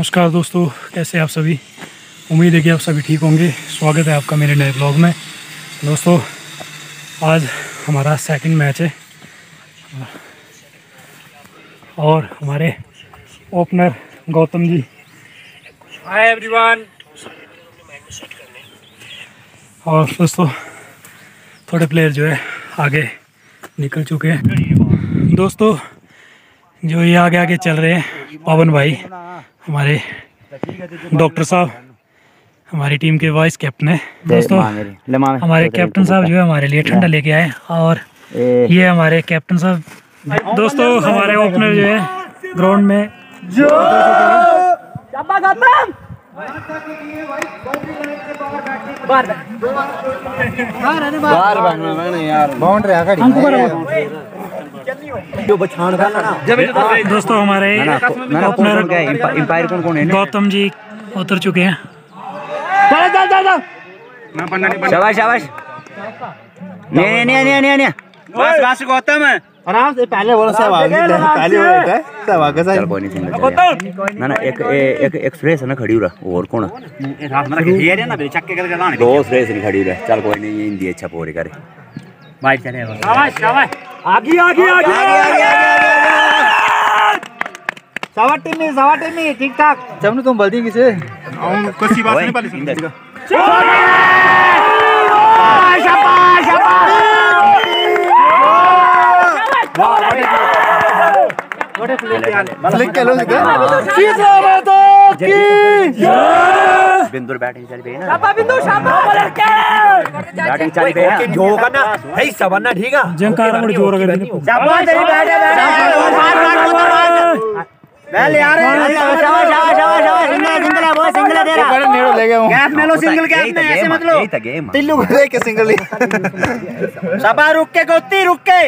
नमस्कार दोस्तों, कैसे आप सभी। उम्मीद है कि आप सभी ठीक होंगे। स्वागत है आपका मेरे नए ब्लॉग में। दोस्तों आज हमारा सेकंड मैच है और हमारे opener Gautam ji. Hi everyone. और दोस्तों थोड़े प्लेयर जो है आगे निकल चुके हैं। दोस्तों जो ये आगे आगे चल रहे हैं पवन भाई, हमारे डॉक्टर साहब, हमारी टीम के वाइस कैप्टन है। दोस्तों हमारे कैप्टन साहब जो है हमारे लिए ठंडा लेके आए और ये हमारे कैप्टन साहब। दोस्तों हमारे ओपनर जो है ग्राउंड में दोस्तों हमारे ओपनर गौतम जी उतर चुके हैं। शाबाश शाबाश। नहीं बस गौतम है आराम से पहले बोलो सहवाग पहले बोलता है सहवाग का चल कोई नहीं सिंगल ना एक एक्सप्रेस है ना खड़ी हो रहा और कौन ये रे ना मेरे चक्के करके लाने दो एक्सप्रेस नहीं खड़ी हो रहा। चल कोई नहीं, ये हिंदी अच्छा पूरी करे भाई चले शाबाश शाबाश। आगे सवा टीम में ठीक ठाक चमनु तुम बल्दी किसे कुछ बात नहीं पाली शाबाश क्लिक कर लो बिंदु बैटिंग चल पे ना शाबाश बिंदु शाबाश बैटिंग चल पे है जो करना है सबन्ना ठीक है जंकार बड़ी जोर कर दी। शाबाश तेरी बैट वेल यार सिंगल है वो सिंगल है तेरा बड़ा नेड़ो ले गया हूं गैप में लो सिंगल गैप में ऐसे मत लो यही था गेम टिल्लू को देख के सिंगल शाबाश रुक के गोती रुक के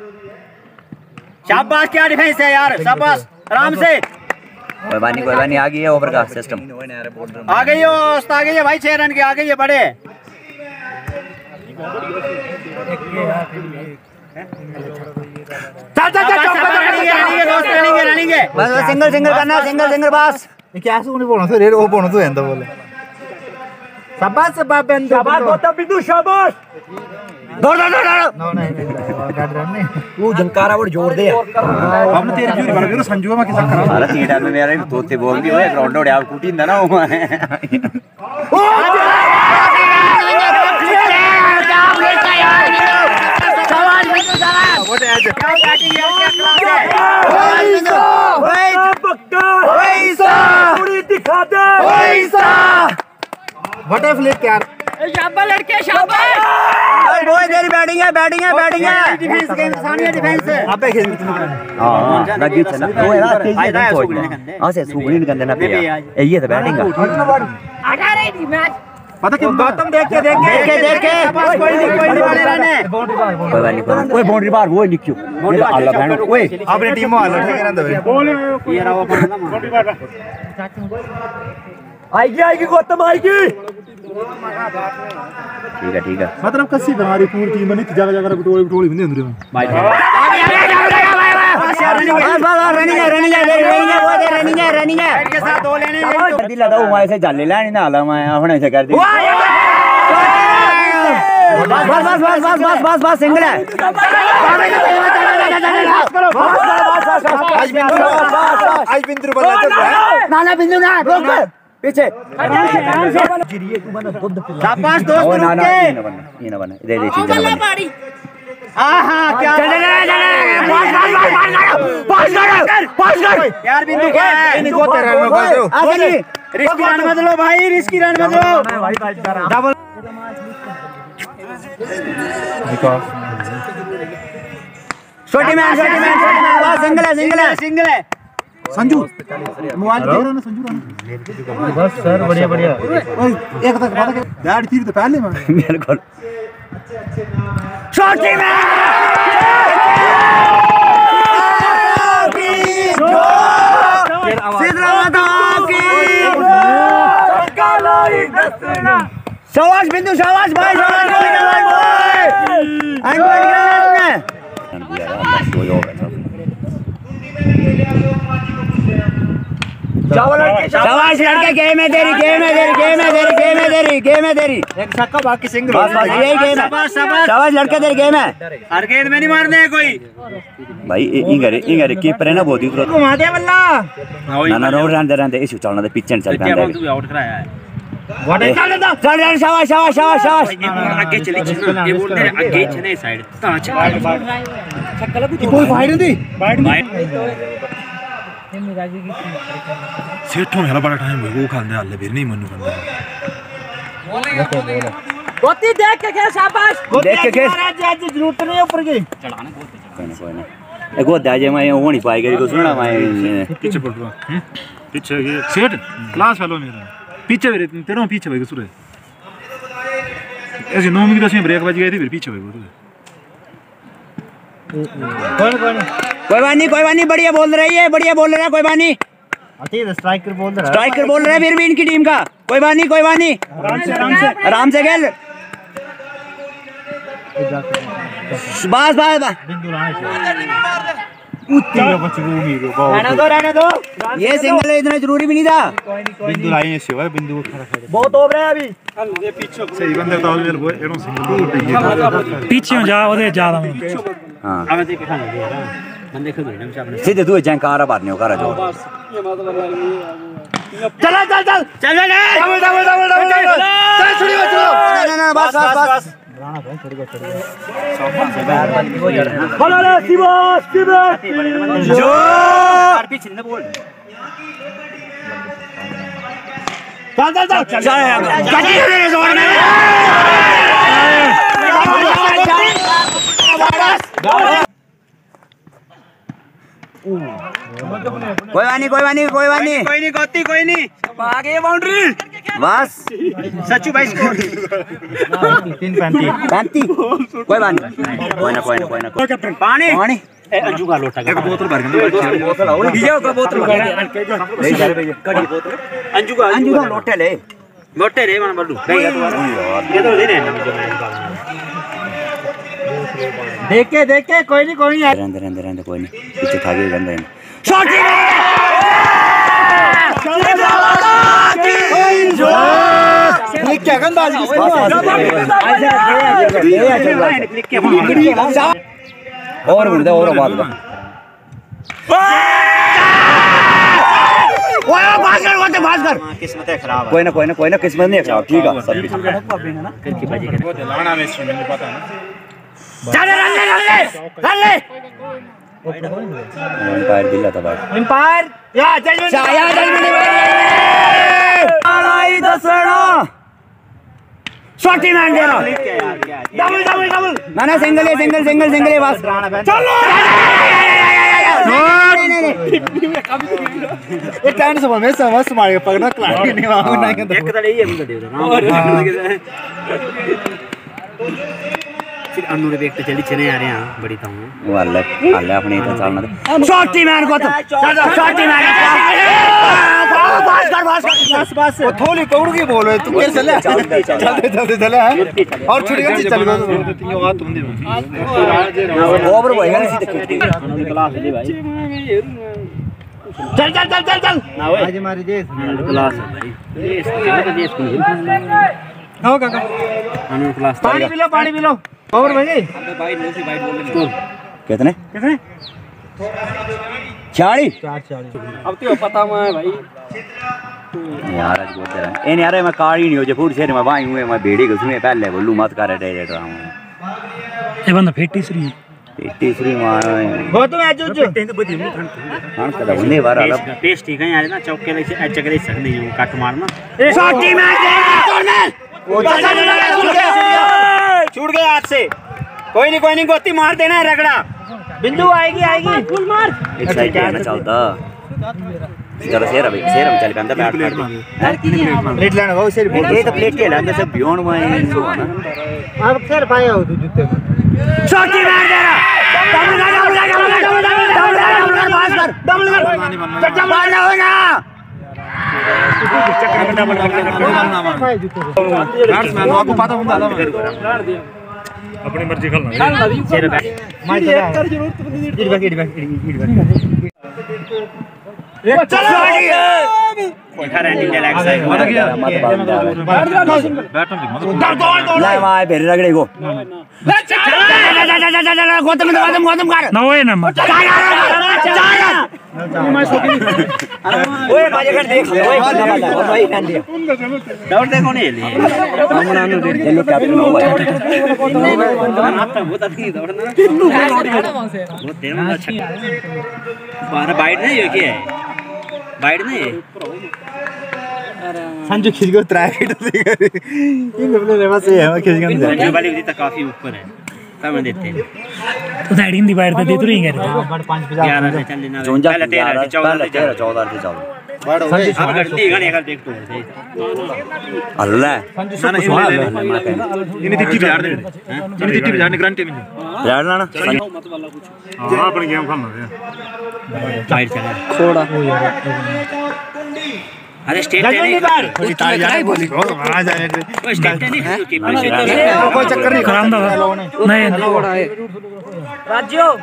शाबाश क्या डिफेंस है यार शाबाश आराम से कोई बानी आ गई है ओवर का सिस्टम आ गई है आ गई है भाई 6 रन के आ गई है बड़े रनिंग बस सिंगल करना सिंगल बस क्या सुनी बोलना तो रेड वो बोलना तो एंदा बोले शाबाश गौतम बिंदु शाबाश दौड़ नो नहीं गाड़ रन नहीं वो जंकारा वो जोर दे हमने तेरी जोरी बन गई संजू में किसा खराब सारा तीन टाइम में मेरा तोते बोल दी ओए ग्राउंड ओड़े आउट कूटी ना वो व्हाट इफ लेट यार शाबाश लड़के शाबाश वो तेरी बैटिंग है डिफेंस के सामने डिफेंस है अबे खेल हां ना जीत ना वो यार तेजी से सोचना हां से सुगनी निकल देना पे ये तो बैटिंग का आजा रे मैच पता क्यों गौतम देख के कोई नहीं वाले रहने कोई बाउंड्री बाहर वो निक्यो ये तो आला बहन ओए अपनी टीम में आला ठीक है ना दबे ये रहा वो बाउंड्री बाहर आएगी गौतम आएगी ठीक है मतलब कसी हमारी पूरी टीम में नहीं जगह टोली भी नहीं अंदर में भाई रनिंग के साथ दो लेने कर दी लगा वो ऐसे जाले लानी ना आला मैं होने से कर दी बस सिंगल है आज बिंदु बल्ला चल रहा है ना बिंदु ना रोक पीछे शाबाश दोस्त रुक के ये ना बना दे चीज ना बना आहा क्या पास कर यार बिंदु क्या है इनको तेरा रन कर दो रिस्की रन मत लो भाई रिस्की रन मत लो डबल छोटी मैन बस सिंगल है संजू मोबाइल दे रहा ना संजू बस सर बढ़िया एक तक पता गाड़ी थी तो पहले में मेरे को छोटी मैन शाबाश बिंदु शाबाश भाई शाबाश लड़के, गेम है तेरी, गेम है तेरी, गेम है तेरी, गेम है तेरी, गेम है तेरी। एक छक्का बाकी सिंगल। बस बस यही गेम है। शाबाश लड़के तेरी गेम है। हर गेंद में नहीं मारने है कोई भाई इंगरे कीपर है ना बहुत ही घुमा दे बल्ला। ना ना रोड रहने दे इशू चलना दे पिच चल पे तू आउट कराया है चल शाबाश शाबाश शाबाश शाबाश। आगे चली ये बोलते हैं आगे चले साइड ता छक्का लगू तो कोई फाइट नहीं सेठों मेरा बड़ा टाइम है वो खाने हाल फिर नहीं मनु करना गोती देख के खेल शाबाश। देख के खेल। आज जरूरत नहीं है ऊपर की। कोई ना एक वो दाजे मैं वो नहीं पाएगा को सुनना मैं पीछे पड़ रहा पीछे ये सेठ क्लास फेलो मेरा पीछे मेरे तेरा पीछे भाई सुरे ऐसे 9 मिनट 10 में ब्रेक बज गई थी फिर पीछे भाई कोई बात नहीं बढ़िया बोल रही है, बढ़िया बोल रहा है, कोई बात नहीं। स्ट्राइकर बोल रहा है, स्ट्राइकर बोल रहा है फिर भी इनकी टीम का। कोई बात नहीं आराम से खेल। बस रहने दो ये सिंगल है, इतना जरूरी भी नहीं था। बिंदु लाइन से है बिंदु बहुत ओवर है अभी। सही बंदे तो मेरे वो एरो सिंगल पीछे जा ओदे ज्यादा हां अब देख के खाने दिया बंदे खुद ही हमसे अपने सीधे तू जंकार बात नहीं कर जो चल ना बस बोलो रे शिवास जो पीछे न बोल कोई नहीं आगे बाउंड्री बस सच्चू भाई स्कोर 3-35 कोई बात नहीं पानी अंजू का लोटा एक बोतल भर के बोतल आओ डीजे का बोतल ले जा रे कड़ी बोतल अंजू का लोटे रे मन बल्लू ये तो दे देख के कोई नहीं रहने कोई नहीं पीछे खा के गंदा है क्या गंदबाजी और मुड़ दे और बात भास्कर किस्मत खराब कोई ना किस्मत नहीं खराब ठीक है सब करके बजी कर लाना में मुझे पता है चल एम्पायर दिला था भाई एम्पायर या आई दसना शॉटी मैन दे रहा डबल ना सिंगल है बस चलो ये टाइम से मैं समझ मारेगा पकड़ना क्लास नहीं मांगू ना एक तो ये मुझे दे दो फिर अन्नू देखते चली चने आ रहे हैं बड़ी ताऊ वो अल्लाह अपने इधर चलना दे शॉटी मैन को तो शॉटी मैन बस वो थोड़ी कौड़ की बोल रहे तुम कैसे चले और छुट्टी कर चल गए तुम दे ओवर होएगा ना सीधे क्लास ले भाई चल ना ओए आज हमारी देश क्लास है भाई ये हो काका अन्नू क्लास पानी पी लो ओवर भाई भाई नो से भाई बोल स्कोर कितने 40 अब तो पता मैं भाई यार आज बोलते रहे ए यार मैं कार ही नहीं हो जे फूड से मैं वाई हुए मैं भेड़ी घुसमे पहले बोलू मत कर डे ये बंदा 53 तीसरी मार वो तो मैच जो हां कदा बंदे बार आला टेस्ट ठीक है यार ना चौके ले से चकरे सकते हैं कट मारना शॉटी मैन छूट गया हाथ से कोई नहीं गोती मार देना है रगड़ा बिंदु आएगी फुल मार एक साइड क्या चलता चलो शेर में चल के अंदर बैठ प्लेट लेना वो शेर ये तो प्लेट के अंदर सब बियॉन्ड में सो है ना अब खैर पाया हो तू जूते शॉटी मार दे रहा आपको पता होगा अपनी मर्जी खेलना 18 इंडिया लेग साइड मत गया बैट ले माय भेरे रगड़े को गौतम कर ना होए ना मत ओए बाजे कर देख ओए भाई कान दिया दौड़ देखो नहीं ले हमना नु दे लो कैप्टन हो भाई आता वो तो नहीं दौड़ना वो तेरे में अच्छा 12 बाइट नहीं है क्या है बाइट नहीं है संजू खिच को ट्राई हिट देगा इन अपने लेवा से है खिच गन संजू वाली उदी तक काफी ऊपर है तब देते हैं तो साइड हिंदी बाइट दे तू रही है 11 से चल लेना पहले 13 से 14 से 14 से चल अब गलती गने कर देख तो अल्लाह इन्हें तिट्टी बिहार दे इन्हें तिट्टी बिहार ने ग्रांटे में यार ना हां अपन गेम खेलना है साइड चला थोड़ा अरे स्टेट नहीं कोई ताली जाने बोली को आ जाने स्टेट नहीं कीपर से कोई चक्कर नहीं कराम दा नहीं राज्यो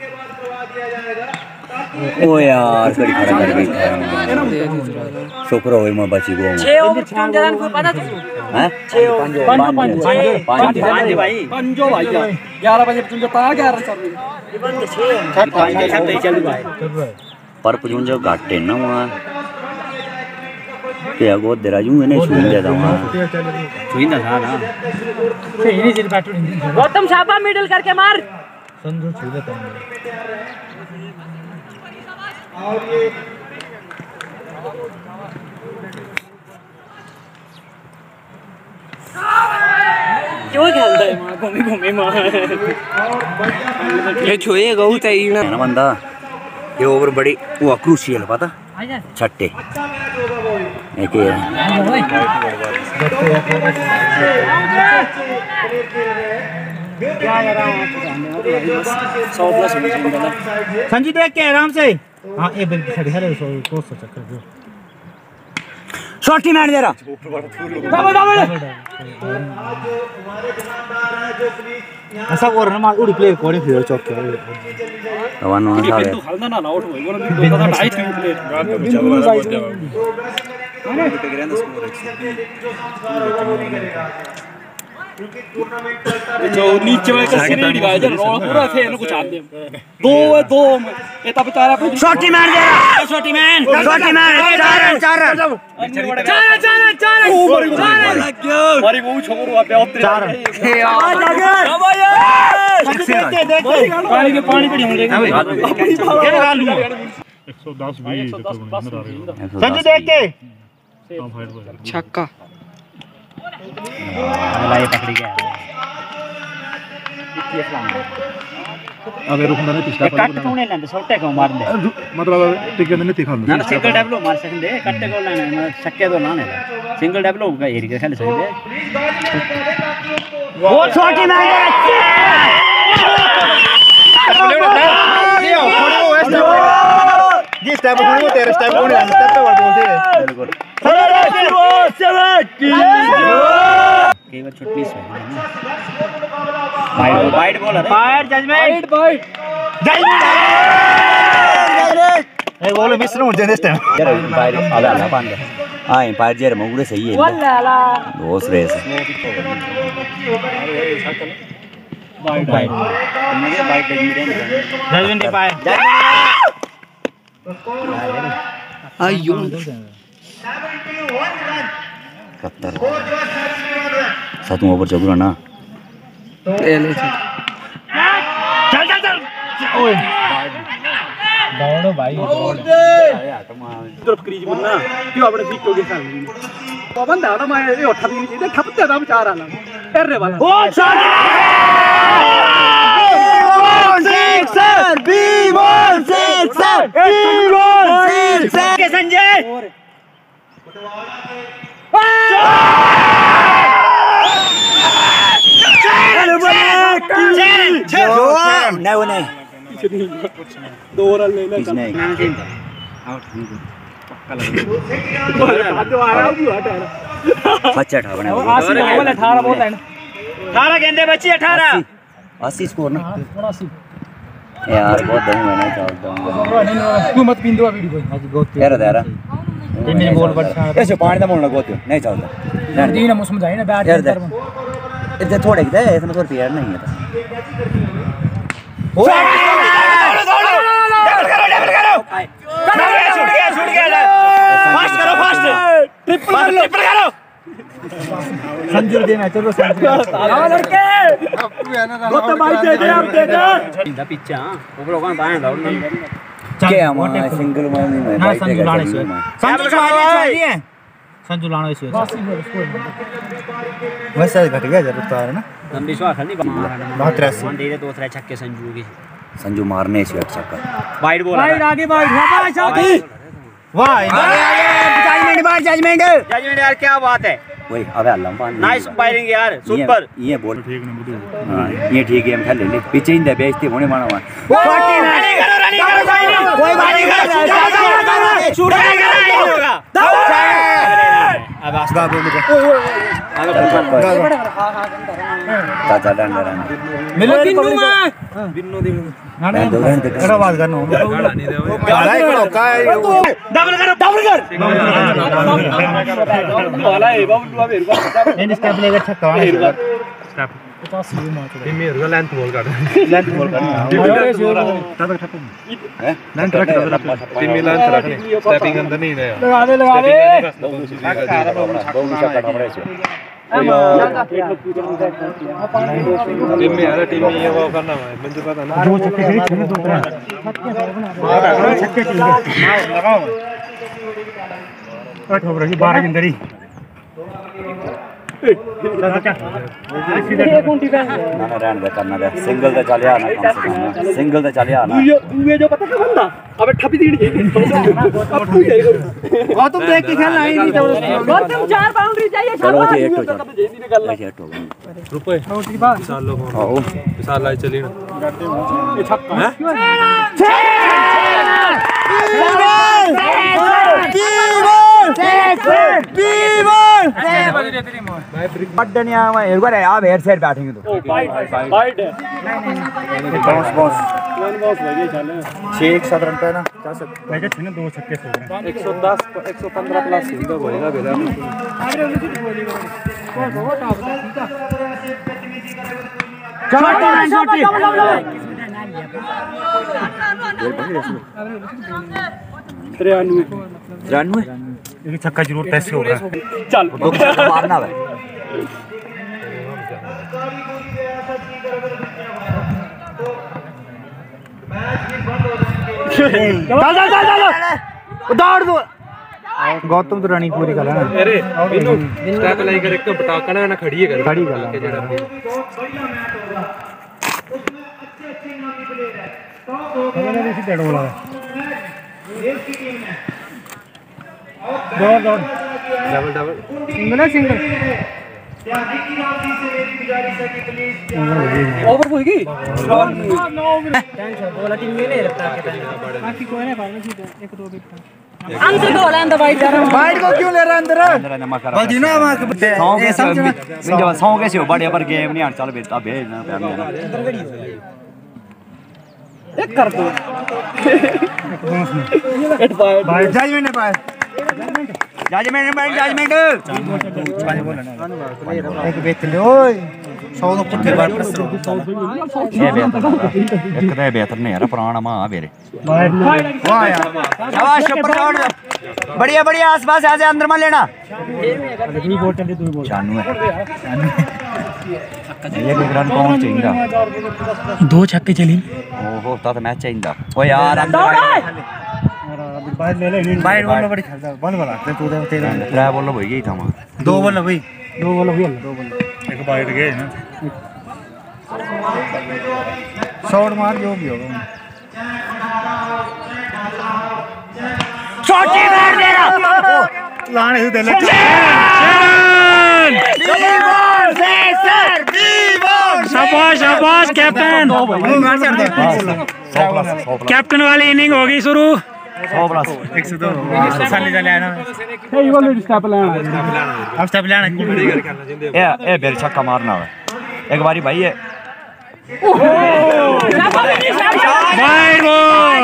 ओ यार कड़ी खड़ा कर गई शुक्र होए मैं बची गो 6 ओवर कौन जान को पता तुझे हैं 5 भाई 11 बजे तुम जो ता 11 चल रही चल भाई पर पुंजो घाटे ना वहां क्या गो दे राजू ने छुई देता वहां छुई ना था ना सही नहीं जिन बैट गौतम छापा मिडिल करके मार संजू छुई देता क्यों खेलता है मां घूमी घूमी मां ये छोए गऊ चाहिए ना बंदा ये ओवर बड़ी वो क्रूशियल पता छट्टे एक संजू देख के आराम से हां ए बिल छड़ी हरे सो को सो चक्कर दो शॉटी मार दे रहा ऐसा कर ना मार उड़ी प्लेयर कोड़ी फिर चौक के वन वन साले खालदा ना आउट होई बोल 2.5 प्लेयर जो नीचे वाले का सीढ़ी दिखाया जब रोल पूरा थे इनको कुछ आते दो ये तब बेचारा शॉटी मार दे रहा शॉटी मैन चार मारी वो छोरो आप होते चार पानी पड़ी होंगे ये लगा लूंगा 110 20 संजू देख के छक्का लाई पकड़ी गया अबे रुकना नहीं पिछला कट क्यों नहीं लेंदे सोटे को मार दे मतलब टिके नहीं दिखा ना सिंगल डबल मार सकते कट्टे को लेना छक्के तो ना सिंगल डबल का एरिया खेल सकते वो शॉटी मार जी स्टेप को तेरे स्टेप को नहीं स्टेप पे बोलते हैं बिल्कुल कई बार छुट्टी से वाइड बॉलर है फायर जजमेंट वाइड ए बोलो मिस नो जने स्टेप यार फायर आला पांद हां फायर जेर मगुड़े सही है वल्ला दोस रेस वाइड मुझे वाइड जजमेंट फायर आयो 71 सातवां ओवर चल ना चल ओए दौड़ो भाई तरफ क्रीज बनना क्यों अपने फीट हो गया तो बंदा ना मैं ये उठा भी नहीं ठपते था बेचारा ना टेरे वाला ओ सिक्सर बी1 सिक्सर के संजय नहीं दो रन ले ले बच्चा 18 बना 18 बहुत है 18 गेंदे बची 18 80 स्कोर ना यार बहुत दम है नहीं चलता तू मत बिंदु वीडियो आज गोते यार यार ये मेरे बॉल बट ऐसे पानी दा मोड़ना गोते नहीं चलता दीन हम समझाई ना बैट यार इतने थोड़े दे इसमें थोड़ा प्यार नहीं है फास्ट करो फास्ट ट्रिपल करो संजू दे मैच चलो संजू आओ लड़के गोते भाई दे दे आप दे दे इंदा पीछे हां ऊपर कौन बाएं दौड़ना क्या हम सिंगल में नहीं ना संजू लाने से संजू चाहिए संजू लाने से वैसे घट गया जरूर तो है ना लंबी शॉट खेलनी बहुत रस दे दे दो तरह छक्के संजू के संजू मारने से एक छक्का वाइड बॉल वाइड आगे वाइड शाबाश आगे वाह जजमेंट यार क्या बात है वही अबे अल्लाह पान नाइस फायरिंग यार सुपर ये बॉल ठीक ना बुद्धू हां ये ठीक है हम खेल ले पीछे इंदे बेइज्जती होने मानो रनिंग करो कोई बात नहीं करो शूट करो अब आस्ता चाचा डंडा मिलो बिन्नू ना ना एड़ा बात करनो गाला ही करो काय डबल कर वाला है बाबू मेरे को इन स्टेप लेकर छक्का स्टेप 50 मार टीम में रुका लेंथ बॉल कर लेंथ रख टीम में लेंथ रखनी स्टेपिंग अंदर नहीं है लगा दे टीम में यार टीम में ये वो करना है मुझे पता ना दो छक्के खेले दो छक्के लगाओ कट हो रही 12 के अंदर ही ना रहने दे करना दे सिंगल ते चल यार ना कम से कम सिंगल ते चल यार ना ये जो पता क्या बंदा अबे ठपी तीड़ी गौतम देख के खेलना ही नहीं था गौतम 4 बाउंड्री चाहिए चलो जी एक तो रुपए छोटी बात विशाल लोग आओ विशाल लाई चली ना ये छक्का पड्डनिया में एक बार आप एयर साइड बैठेंगे तो वाइड है बाउंस बाउंस 6-7 रन पे ना जा सकते भाई छने दो छक्के सो रहे 110 115 प्लस हिंदा होएगा बेला ये छक्का जरूर पैसे हो रहा है चल दो छक्का मारना है दौड़ दो गौतम तो रनिंग पूरी कर लेना अरे बिनु स्टेप लाई कर एक तो पटाकना ना खड़ी है खड़ी कर दौड़ डबल सिंगल है सिंगल ओवर होगी बोला टीम में नहीं रखता बाकी कोई नहीं पालना चाहिए 1-2 विकेट अंदर को लेंदा वाइड को क्यों ले रहा अंदर अंदर नमक कर बल्दी ना सौ कैसे हो बड़े पर गेम नहीं चल बेटा भेजना एक कर दो जजमेंट है पाए जजमेंट एक बेहतर ओए 100 तो पुट्ठे बार एक तो बेहतर नहीं यार पुराना मां मेरे वाह यार शाबाश ऊपर दौड़ बढ़िया बढ़िया आसपास आ जा अंदर मत लेना 96 ये रन कौन चाहिए दो छक्के चली ओहो ता मैच चाहिए ओ यार अंदर बाहर ले ले बाइट बॉल में बड़ी खेलता बंद बना तू दे तेरे ट्राई बॉल हो गई था वहां 2 बॉल भाई 2 बॉल हुई 2 बॉल एक बाइट गए ना शॉट मार जो भी होगा छोटी मार दे रहा लाने से दे ले शाबाश शाबाश कैप्टन कैप्टन वाली इनिंग होगी शुरू 100 प्लस 102 साले चले आना ये वाले स्टेप लेना अब स्टेप लेना ए बेर छक्का मारना है एक बारी भाई है वाइड बॉल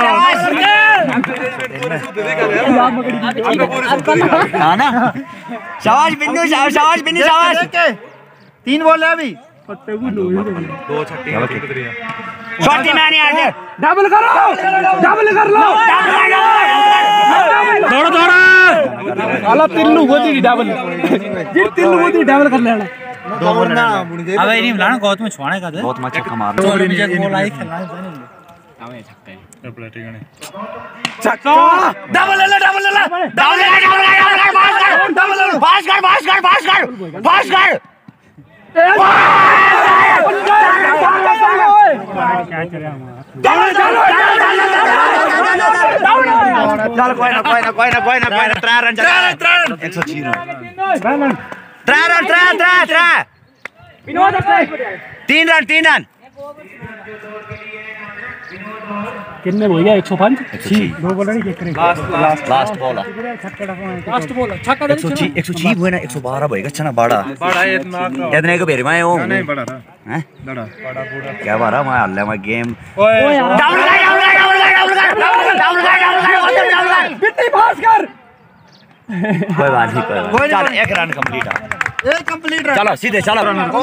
हाँ ना, शाबाश बिन्नू, शाबाश बिन्नू, शाबाश। 3 बॉल है अभी। छोटी मैंने यार, डबल करो, डबल कर लो, दौड़ो दौड़ो अला तिल्लू होती डबल जित तिल्लू होती डबल कर लेना। अब ये नहीं लाना गौतम छुआने का बहुत अच्छा कमाल। छक्का डबल ले, डबल ले, डबल ले, डबल ले, पास कर, पास कर, पास कर, पास कर। चल कोई ना, कोई ना, कोई ना, कोई ना, कोई ना, 3 run, 106 run, 3 run, 3 run, 3 run. कितने हो गया? 105 दो बॉल नहीं चेक करेंगे। लास्ट बॉल लास्ट बॉल छक्का 106 हुए ना, 112 भएगा अच्छा ना, बड़ा इतने को भेरी मैं हूं नहीं, बड़ा हैं, बड़ा क्या बारा मैं हल्ले में गेम डाउन कर, डाउन कर, डाउन कर, डाउन कर, डाउन कर, डाउन कर, कितनी पास कर। कोई बात नहीं, कोई चल 1 रन कंप्लीट है, 1 कंप्लीट। चलो सीधे चलो।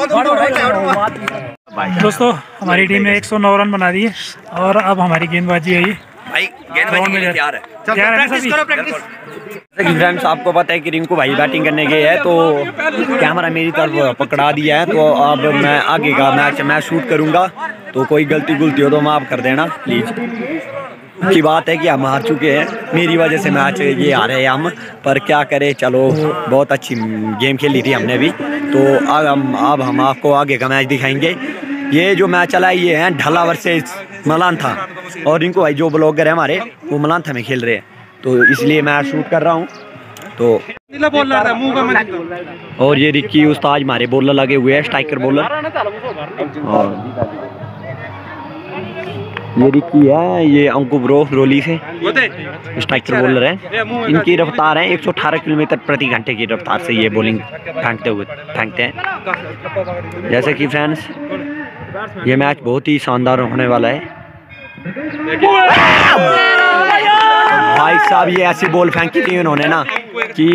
दोस्तों हमारी टीम ने 109 रन बना दिए और अब हमारी गेंदबाजी है ये भाई, गेंदबाजी के लिए तैयार है। प्रैक्टिस करो, प्रैक्टिस। फ्रेंड्स आपको पता है कि रिंकू भाई बैटिंग करने गए हैं, तो कैमरा मेरी तरफ पकड़ा दिया है, तो अब मैं आगे का मैच शूट करूंगा, तो कोई गलती हो तो माफ कर देना प्लीज। की बात है कि हम हार चुके हैं, मेरी वजह से मैच ये हारे हैं हम, पर क्या करें, चलो बहुत अच्छी गेम खेली थी हमने भी, तो अब हम आपको आगे का मैच दिखाएंगे। ये जो मैच चला है ये है ढाला वर्सेस मलांथा, और इनको भाई जो ब्लॉगर है हमारे वो मलांथा में खेल रहे हैं, तो इसलिए मैं शूट कर रहा हूँ। तो और ये रिक्की उस्ताद हमारे बॉलर लगे हुए हैं, स्ट्राइकर बॉलर, और ये रिक्की है, ये अंकु ब्रो रोली से स्ट्राइकर बॉलर है। इनकी रफ्तार है 118 किलोमीटर प्रति घंटे की रफ्तार से ये बॉलिंग फेंकते हैं। जैसे कि फ्रेंड्स ये मैच बहुत ही शानदार होने वाला है। भाई साहब ये ऐसी बॉल फेंकी थी उन्होंने ना कि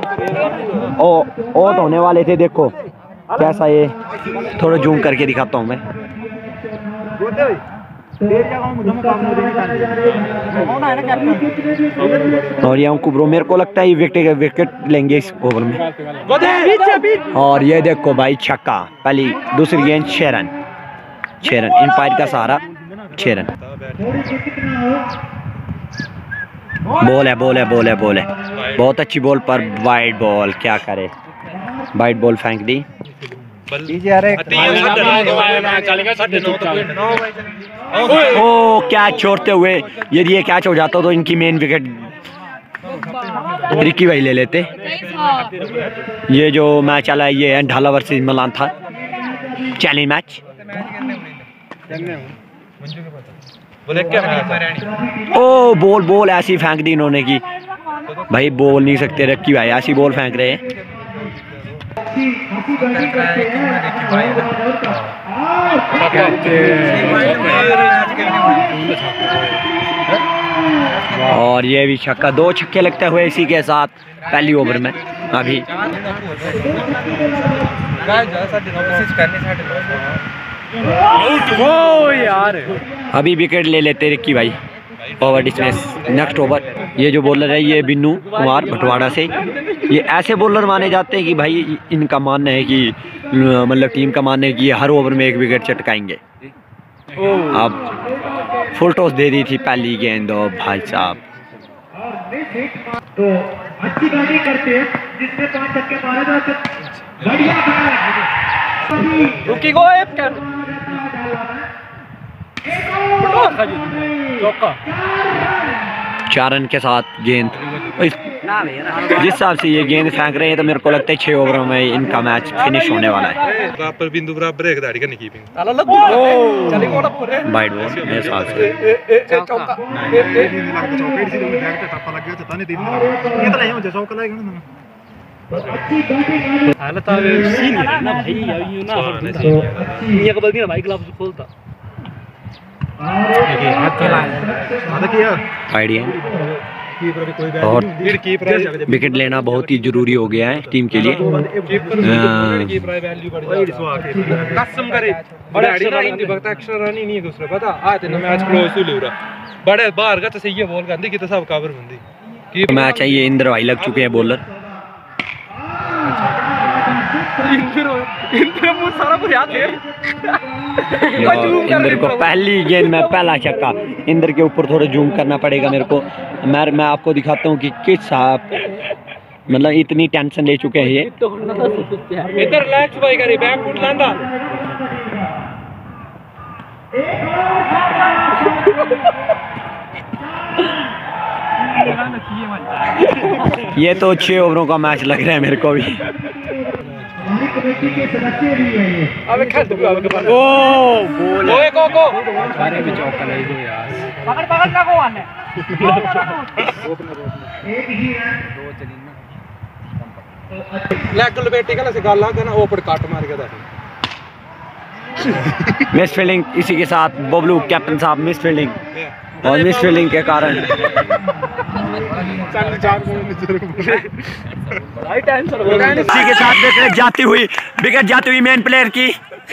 आउट होने वाले थे। देखो कैसा, ये थोड़ा जूम करके दिखाता हूँ मैं। और ये अंकु ब्रो मेरे को लगता है ये विकेट लेंगे इस ओवर में। और ये देखो भाई छक्का, पहली दूसरी गेंद 6 रन, एम्पायर का सहारा 6 रन। बॉल है बहुत अच्छी बॉल, पर वाइड बॉल, क्या करे, वाइड बॉल फेंक दी। ओ कैच छोड़ते हुए, यदि ये कैच हो जाता तो इनकी मेन विकेट रिक्की भाई ले लेते। ये जो मैच चला है ये है ढाला वर्सेस मलांथा चैलेंज मैच। ओ बॉल ऐसी फेंक दी इन्होंने की भाई, बोल नहीं सकते, रिक्की भाई ऐसी बॉल फेंक रहे हैं। और ये भी छक्का, 2 छक्के लगते हुए इसी के साथ पहली ओवर में। अभी विकेट ले लेते रिक्की भाई, ओवर डिस्मिस। नेक्स्ट ओवर ये जो बॉलर है ये बिन्नू कुमार भटवाड़ा से, ये ऐसे बॉलर माने जाते हैं कि भाई इनका मानना है कि मतलब टीम का मानना है कि ये हर ओवर में 1 विकेट चटकाएंगे। अब फुल टॉस दे दी थी पहली गेंद, और भाई साहब तो अच्छी बैटिंग करते हैं जिसमें 5 छक्के मारे जाते हैं। रुकी गो चौका 4 रन के साथ गेंद। जिस हिसाब से ये गेंद फेंक रहे हैं तो मेरे को लगता है 6 ओवरों में इनका मैच फिनिश होने वाला है। बराबर बिंदु बराबर एक दाढ़ी करनी कीपिंग वाइड बॉल मेरे हिसाब से। हालत सीनियर है ना भाई, ना ये कबल दी ना भाई, ग्लव्स खोलता आइडिया और विकेट लेना बहुत ही जरूरी हो गया है टीम के लिए। मैच है ये, इंद्र भाई लग चुके हैं बॉलर। इंद्र को पहली गेंद में पहला छक्का। इंद्र के ऊपर थोड़ा जूम करना पड़ेगा मेरे को। मैं आपको दिखाता हूँ कि किस मतलब इतनी टेंशन ले चुके हैं ये। इधर रिलैक्स भाई करी, बैक फुट लांदा। ये तो 6 ओवरों का मैच लग रहा है मेरे को भी। अबे खेल दो ओ बोल ओए को बारे में चौका ले दो यार। पकड़ ना को आने लेग बेटी का से गाल ना ओपन काट मार के मिस फील्डिंग। इसी के साथ बबलू कैप्टन साहब मिस फील्डिंग, और मिस फील्डिंग के कारण इसी के साथ विकेट जाती हुई मेन प्लेयर की,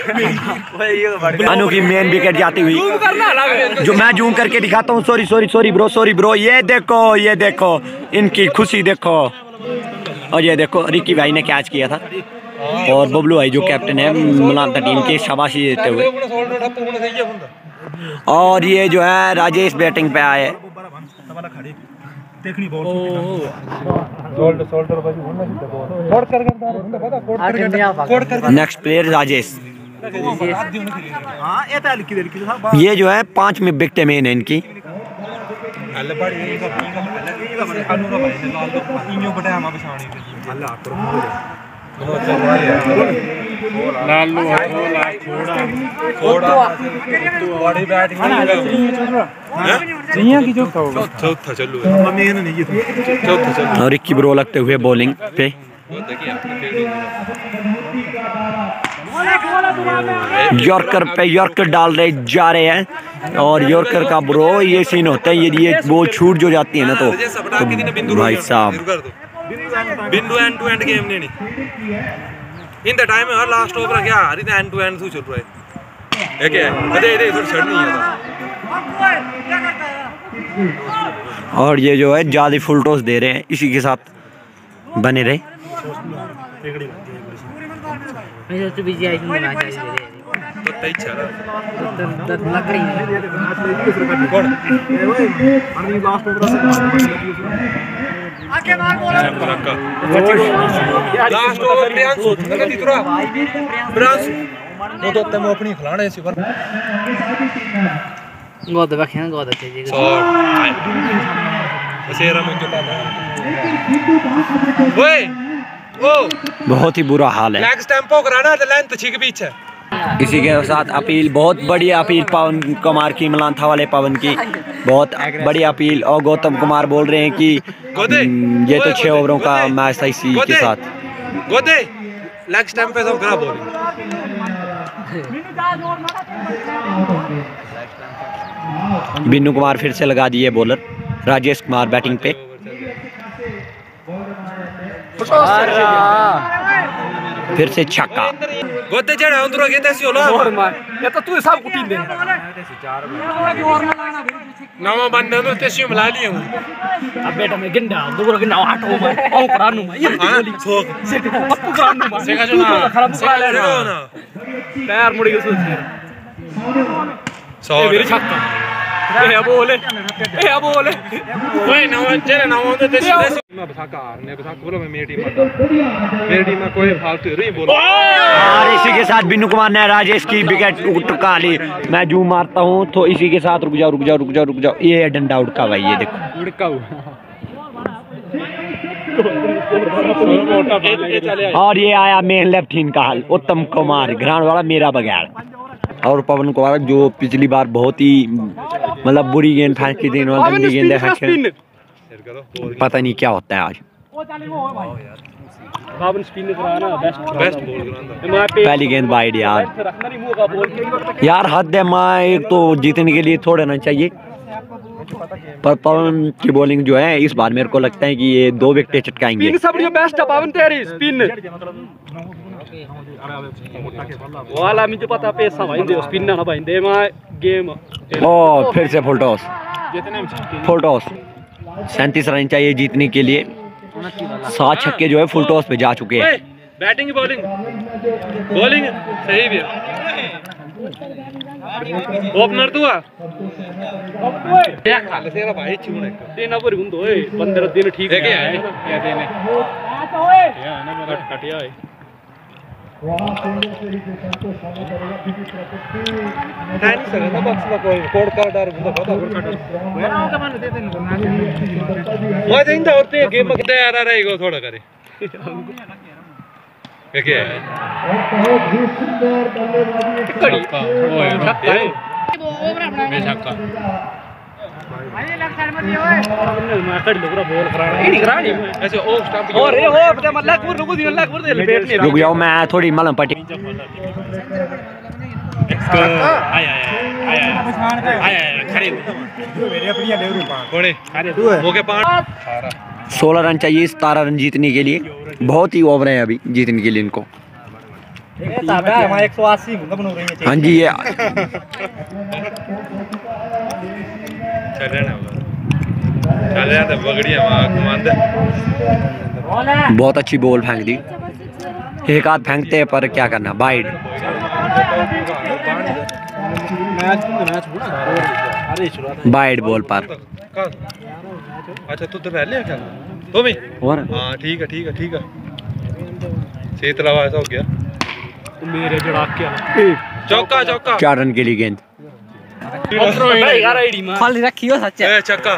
अनु की मेन विकेट जाती हुई। जो मैं जूम करके दिखाता हूँ। Sorry bro. ये देखो इनकी खुशी देखो। और ये देखो रिकी भाई ने कैच किया था, और बबलू भाई जो कैप्टन है मलांता टीम के, शाबाशी देते हुए। और ये जो है राजेश बैटिंग पे आए। Next player Rajesh. ये जो है 5 में विकेट मेन है इनकी। और रिक्की ब्रो लगते हुए बॉलिंग पे। यॉर्कर डाल रहे जा रहे हैं, और यॉर्कर का ब्रो ये सीन होता है, यदि ये बॉल छूट जो जाती है ना तो भाई साहब बिंदु एंड टू एंड गेम नहीं इन द टाइम है लास्ट ओवर क्या हरी एंड टू एंड चल रहा है। एक है दे थोड़ी छड़ नहीं है। और ये जो है ज्यादा फुल टॉस दे रहे हैं। इसी के साथ बने रहे। लास्ट ओवर प्रियांशु नगदी तुरा प्रियांशु वो तो तम अपनी खिलाने से पर गोद बखन गोद चाहिए सर ऐसे रमन के पास ओए ओ बहुत ही बुरा हाल है। लेग स्टैम्पो कराना तो लेंथ ठीक बीच है। इसी के साथ अपील, बहुत बड़ी अपील पवन कुमार की, मलांथा वाले पवन की बहुत बड़ी अपील। और गौतम कुमार बोल रहे हैं कि ये तो 6 ओवरों का मैच था। इसी के साथ गोदे लेग स्टैम्प पे तो खराब हो रही। बिन्नू कुमार फिर से लगा दिए बॉलर। राजेश कुमार बैटिंग पे। फिर से छक्का। गोदे चढ़ा उधर के देसी होला ये तो तू सब कुटी दे नामा बंदे तो देसी मिला लिए अब बेटा मैं गिंडा दूर गिंडा हटो मैं ओ करानु मैं ये सो पप्पू करानु मैं सेगा जो खराब करा ले ना पैर मुड़ गए सो मेरी छक्का ए बोले ओए ना चले ना वो देसी मैं बसा बोलो मैं मेरी टीम में कोई फालतू नहीं बोलो। और इसी के साथ बिन्नू कुमार ने राजेश की विकेट उठा ली। मैं जूम मारता हूँ तो इसी के साथ रुक जाओ। ये डंडा उड़का भाई, ये देखो उड़का। और ये आया मेन लेफ्ट हैंड का हाल, उत्तम कुमार ग्राउंड वाला मेरा बगैर। और पवन कुमार जो पिछली बार बहुत ही मतलब बुरी गेंद फेंक की थी, गेंद है, पता नहीं क्या होता है आज। बावन स्पिन कराना बेस्ट बॉल कराना। पहली गेंद वाइड यार। यार हद है माँ, एक तो जीतने के लिए थोड़ा ना चाहिए। पर पवन की बॉलिंग जो है इस बार मेरे को लगता है कि ये 2 विकेट चटकाएंगे। स्पिन सब जो बेस्ट है पवन तेरी स्पिन वाला मुझे पता पैसा भाई दे स्पिन ना भाई दे मैं गेम। ओ फिर से फुल टॉस 37 रन चाहिए जीतने के लिए। 7 छक्के जो है फुल टॉस पे जा चुके हैं। बैटिंग बॉलिंग सही भी है। ओपनर तू क्या खाले तेरा भाई चूने देना पर हुन दोए 15 दिन ठीक है क्या देने या ना मेरा कटिया है। नहीं सर ना बॉक्स में कोई कोड कार्ड और कोड कार्ड वेना का मान दे देने मैं देंदा और ते गेम में तैयार रहेगा थोड़ा करे क्या है कड़ी ओए छक्का बेशक्का भाई लेफ्ट साइड में दिए ओए मैं कड़ी लोगरा बॉल कराना ही नहीं करानी ऐसे ओ स्टंप और ए ओ पता मत लाख दे लपेट नहीं रुक जाओ मैं थोड़ी मलम पट्टी। आया खड़े मेरे अपनी ले रूपा कोड़े हो के 16 रन चाहिए 17 रन जीतने के लिए। बहुत ही ओवर है अभी जीतने के लिए इनको। हमारे 180 बन रही है। हाँ जी ये चल रहा था बगड़िया बहुत अच्छी बॉल फेंक दी। एक आध फेंकते हैं पर क्या करना वाइड। वाइड बॉल पर। अच्छा तू तो पहले क्या तो भी और हां ठीक है सेतलावा ऐसा हो गया मेरे जड़ाक के चौका 4 रन के लिए गेंद। खाली रखियो सच ए चक्का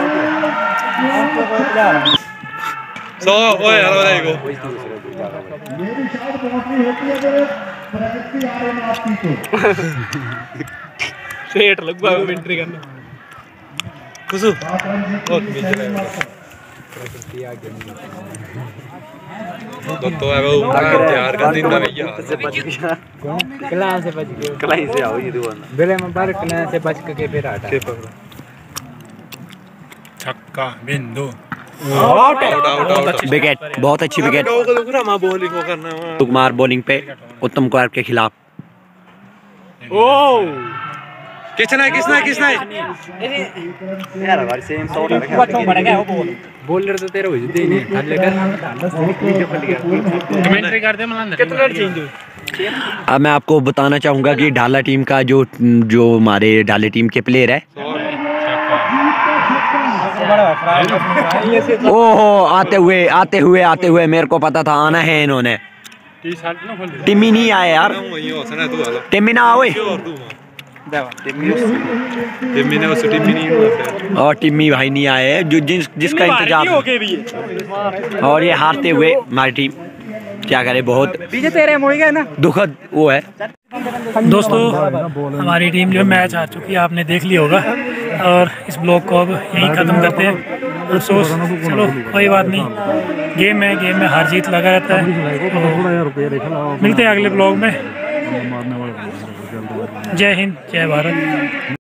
100 ओए यार वाला को सेट लगवा एंट्री करना कुसु बहुत तो है वो तैयार कर दिन ना भैया कला से बच गए कलाई से आओ ये दुकान बेले में बार कला से बच के फिर हटा छक्का बिंदु आउट विकेट। बहुत अच्छी विकेट। बॉलिंग करना कुमार बॉलिंग पे उत्तम कुमार के खिलाफ। ओ किसने यार हमारे सेम शॉट है बॉलर तो तेरे हो जते नहीं थल्ले कर कमेंट्री कर दे मलंदर कितना चेंज हो। अब मैं आपको बताना चाहूंगा कि ढाला टीम का जो हमारे ढाले टीम के प्लेयर है ओहो आते हुए मेरे को पता था आना है इन्होंने। टिम्मी नहीं आया यार। टिम्मी ना ओए और टिम्मी भाई नहीं आए जो जिसका इंतजार। और ये हारते हुए हमारी टीम क्या करे बहुत पीछे तेरे मोड़ गए ना दुखद वो है। दोस्तों हमारी टीम जो मैच हार चुकी है आपने देख लिया होगा और इस ब्लॉग को अब यहीं ख़त्म करते हैं। अफसोस चलो कोई बात नहीं, गेम में हार जीत लगा रहता है। तो मिलते हैं अगले ब्लॉग में। जय हिंद जय भारत।